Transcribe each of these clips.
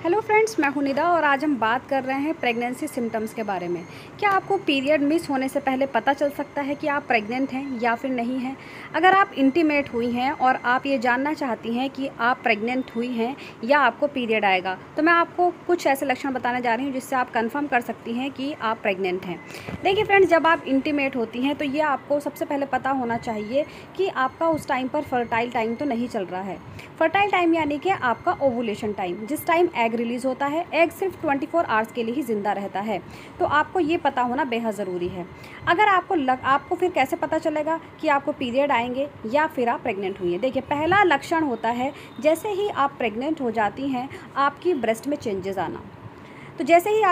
Hello friends, मैं हूं निदा और आज हम बात कर रहे हैं प्रेगनेंसी सिम्टम्स के बारे में। क्या आपको पीरियड मिस होने से पहले पता चल सकता है कि आप प्रेग्नेंट हैं या फिर नहीं हैं? अगर आप इंटीमेट हुई हैं और आप ये जानना चाहती हैं कि आप प्रेग्नेंट हुई हैं या आपको पीरियड आएगा, तो मैं आपको कुछ ऐसे लक्षण बताने जा रही हूँ जिससे आप कंफर्म कर सकती हैं कि आप प्रेग्नेंट हैं। देखिए फ्रेंड्स, जब आप इंटीमेट होती हैं तो ये आपको सबसे पहले पता होना चाहिए कि आपका उस टाइम पर फर्टाइल टाइम तो नहीं चल रहा है। फर्टाइल टाइम यानी कि आपका ओवुलेशन टाइम, जिस टाइम एग रिलीज़ होता है। एग सिर्फ 24 आवर्स के लिए ही ज़िंदा रहता है, तो आपको ये पता होना बेहद ज़रूरी है। अगर आपको फिर कैसे पता चलेगा कि आपको पीरियड आएंगे या फिर आप प्रेग्नेंट हुई हैं? देखिए, पहला लक्षण होता है जैसे ही आप प्रेग्नेंट हो जाती हैं, आपकी ब्रेस्ट में चेंजेस आना। तो जैसे ही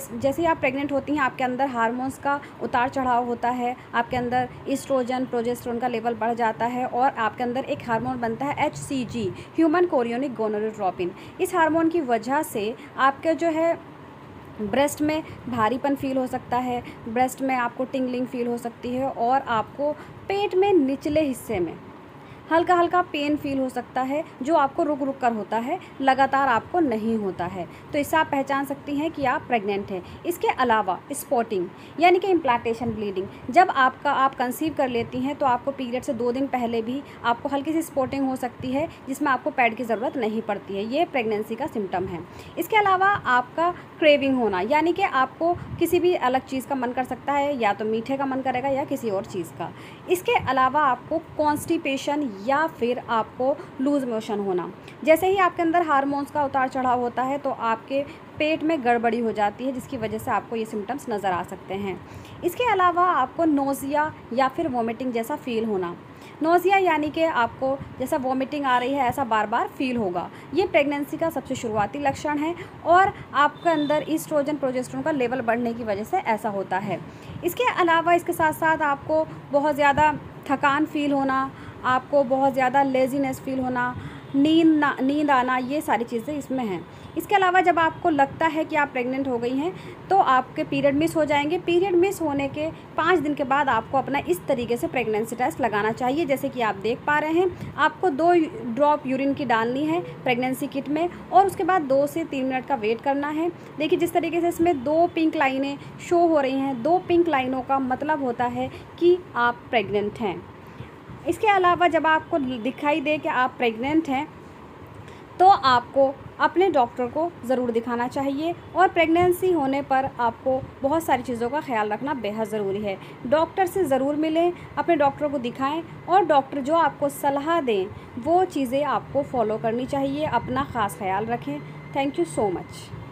आप प्रेग्नेंट होती हैं, आपके अंदर हार्मोन्स का उतार चढ़ाव होता है। आपके अंदर ईस्ट्रोजन, प्रोजेस्टेरोन का लेवल बढ़ जाता है और आपके अंदर एक हार्मोन बनता है HCG, ह्यूमन कोरियोनिक गोनाडोट्रोपिन। इस हार्मोन की वजह से आपके जो है ब्रेस्ट में भारीपन फील हो सकता है, ब्रेस्ट में आपको टिंगलिंग फील हो सकती है और आपको पेट में निचले हिस्से में हल्का हल्का पेन फील हो सकता है, जो आपको रुक रुक कर होता है, लगातार आपको नहीं होता है। तो इससे आप पहचान सकती हैं कि आप प्रेग्नेंट हैं। इसके अलावा स्पॉटिंग यानी कि इम्प्लांटेशन ब्लीडिंग, जब आप कंसीव कर लेती हैं तो आपको पीरियड से 2 दिन पहले भी आपको हल्की सी स्पॉटिंग हो सकती है, जिसमें आपको पैड की ज़रूरत नहीं पड़ती है। ये प्रेगनेंसी का सिम्टम है। इसके अलावा आपका क्रेविंग होना, यानी कि आपको किसी भी अलग चीज़ का मन कर सकता है, या तो मीठे का मन करेगा या किसी और चीज़ का। इसके अलावा आपको कॉन्स्टिपेशन या फिर आपको लूज़ मोशन होना। जैसे ही आपके अंदर हार्मोन्स का उतार चढ़ाव होता है तो आपके पेट में गड़बड़ी हो जाती है, जिसकी वजह से आपको ये सिम्टम्स नज़र आ सकते हैं। इसके अलावा आपको नोज़िया या फिर वॉमिटिंग जैसा फील होना। नोज़िया यानी कि आपको जैसा वॉमिटिंग आ रही है ऐसा बार बार फील होगा। ये प्रेगनेंसी का सबसे शुरुआती लक्षण है और आपके अंदर ईस्ट्रोजन, प्रोजेस्टेरोन का लेवल बढ़ने की वजह से ऐसा होता है। इसके अलावा इसके साथ साथ आपको बहुत ज़्यादा थकान फील होना, आपको बहुत ज़्यादा लेज़ीनेस फील होना, नींद आना, ये सारी चीज़ें इसमें हैं। इसके अलावा जब आपको लगता है कि आप प्रेग्नेंट हो गई हैं तो आपके पीरियड मिस हो जाएंगे। पीरियड मिस होने के 5 दिन के बाद आपको अपना इस तरीके से प्रेगनेंसी टेस्ट लगाना चाहिए। जैसे कि आप देख पा रहे हैं, आपको 2 ड्रॉप यूरिन की डालनी है प्रेगनेंसी किट में और उसके बाद 2 से 3 मिनट का वेट करना है। देखिए, जिस तरीके से इसमें 2 पिंक लाइनें शो हो रही हैं, 2 पिंक लाइनों का मतलब होता है कि आप प्रेग्नेंट हैं। इसके अलावा जब आपको दिखाई दे कि आप प्रेग्नेंट हैं तो आपको अपने डॉक्टर को ज़रूर दिखाना चाहिए और प्रेगनेंसी होने पर आपको बहुत सारी चीज़ों का ख्याल रखना बेहद ज़रूरी है। डॉक्टर से ज़रूर मिलें, अपने डॉक्टर को दिखाएं और डॉक्टर जो आपको सलाह दें वो चीज़ें आपको फॉलो करनी चाहिए। अपना ख़ास ख्याल रखें। Thank you so much.